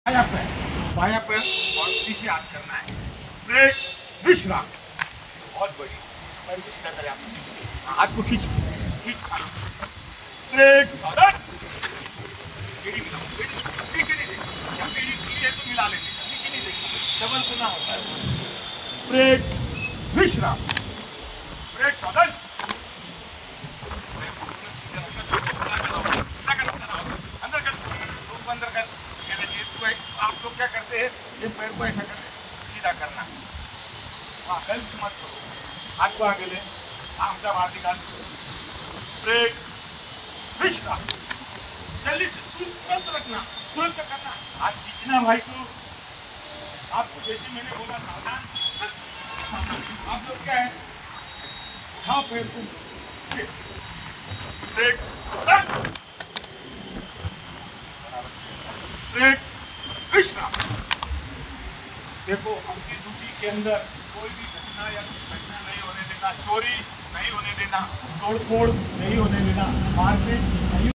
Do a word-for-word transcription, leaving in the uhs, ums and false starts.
बायां पैर बायां पैर और पीछे हाथ करना है। ब्रेक विश्राम। बहुत बढ़िया। पैर को सीधा करें आप, हाथ को खींच खींच ब्रेक सावधान। पीढ़ी मिलाओ, पीछे नहीं देखना, या पीढ़ी पीढ़ी है तो मिला लेते, नीचे नहीं देखना, डबल गुना होता है। ब्रेक विश्राम। ब्रेक सावधान। अंदर कर, रूप अंदर कर। आप लोग क्या करते हैं, ये पैर को ऐसा करते सीधा करना। हाँ, हेल्प मत करो, हाथ को आगे ले, आमचा बाहर निकाल। ब्रेक विश्राम। जल्दी से तुरंत रखना, तुरंत करना। हाथ खींचना भाई को, आपको जैसे मैंने बोला सावधान। आप लोग क्या है, उठाओ पैर को, ब्रेक सावधान। ब्रेक विश्राम। देखो, अपनी ड्यूटी के अंदर कोई भी घटना या घटना नहीं होने देना, चोरी नहीं होने देना, तोड़फोड़ नहीं होने देना, मारपीट नहीं